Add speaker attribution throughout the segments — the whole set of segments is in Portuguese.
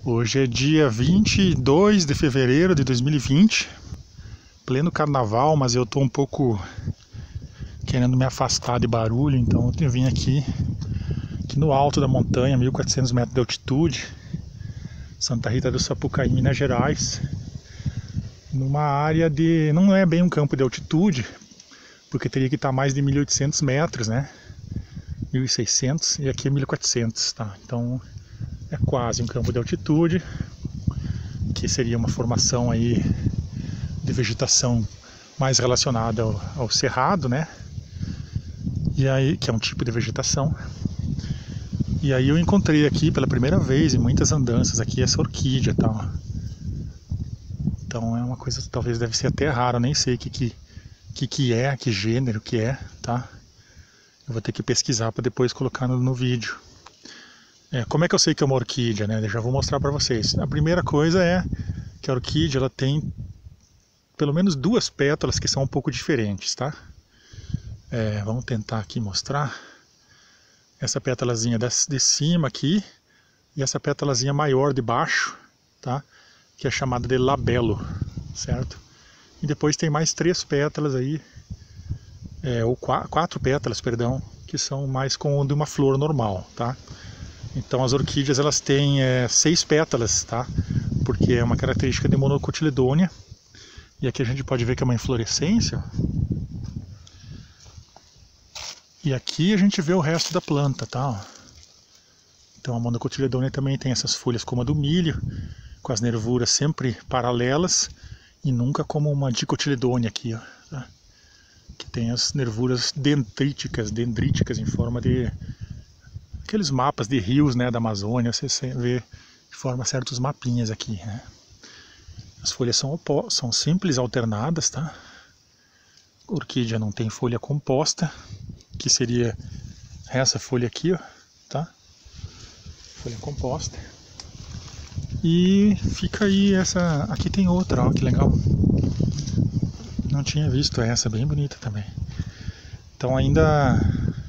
Speaker 1: Hoje é dia 22 de fevereiro de 2020, pleno carnaval, mas eu tô um pouco querendo me afastar de barulho, então eu vim aqui no alto da montanha, 1.400 metros de altitude, Santa Rita do Sapucaí, Minas Gerais, numa área de... não é bem um campo de altitude, porque teria que estar mais de 1.800 metros, né? 1.600 e aqui é 1.400, tá? Então é quase um campo de altitude, que seria uma formação aí de vegetação mais relacionada ao cerrado, né? E aí, que é um tipo de vegetação. E aí eu encontrei aqui pela primeira vez em muitas andanças aqui essa orquídea, tá? Então é uma coisa, talvez deve ser até rara, eu nem sei que é, que gênero que é, tá? Eu vou ter que pesquisar para depois colocar no vídeo. Como é que eu sei que é uma orquídea, né? Eu já vou mostrar para vocês. A primeira coisa é que a orquídea ela tem pelo menos duas pétalas que são um pouco diferentes, tá? Vamos tentar aqui mostrar. Essa pétalazinha de cima aqui e essa pétalazinha maior de baixo, tá? Que é chamada de labelo, certo? E depois tem mais três pétalas aí, ou quatro pétalas, perdão, que são mais como de uma flor normal, tá? Então as orquídeas elas têm 6 pétalas, tá? Porque é uma característica de monocotiledônia. E aqui a gente pode ver que é uma inflorescência. E aqui a gente vê o resto da planta, tá? Então a monocotiledônia também tem essas folhas como a do milho, com as nervuras sempre paralelas e nunca como uma dicotiledônia aqui, ó, tá? Que tem as nervuras dendríticas em forma de aqueles mapas de rios, né, da Amazônia. Você vê de forma certos mapinhas aqui, né? As folhas são simples, alternadas, tá? A orquídea não tem folha composta, que seria essa folha aqui, ó, tá? Folha composta. E fica aí essa... aqui tem outra, ó, que legal. Não tinha visto essa, bem bonita também. Então ainda...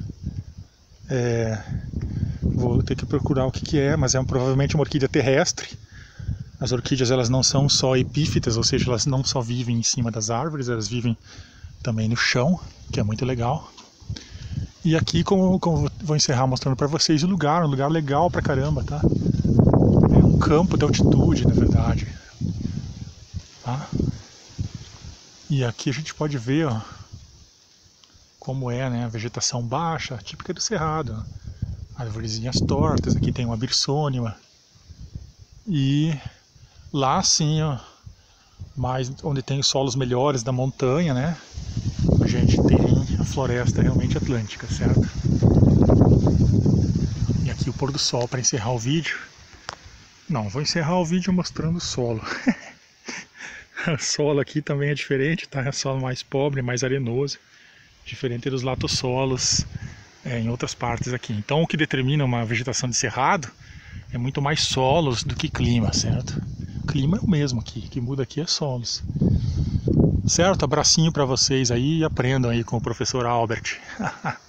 Speaker 1: vou ter que procurar o que é, mas é provavelmente uma orquídea terrestre. As orquídeas elas não são só epífitas, ou seja, elas não só vivem em cima das árvores, elas vivem também no chão, que é muito legal. E aqui, como vou encerrar mostrando para vocês um lugar legal pra caramba, tá? É um campo de altitude, na verdade, tá? E aqui a gente pode ver, ó, como é, né, a vegetação baixa, típica do cerrado, ó. Arvorezinhas tortas, aqui tem uma birsônima. E lá sim, ó, mais onde tem os solos melhores da montanha, né, a gente tem a floresta realmente atlântica, certo? E aqui o pôr do sol para encerrar o vídeo. Não, vou encerrar o vídeo mostrando o solo. O solo aqui também é diferente, tá? É solo mais pobre, mais arenoso, diferente dos latossolos em outras partes aqui. Então o que determina uma vegetação de cerrado é muito mais solos do que clima, certo? O clima é o mesmo aqui, o que muda aqui é solos. Certo? Abracinho para vocês aí e aprendam aí com o professor Albert.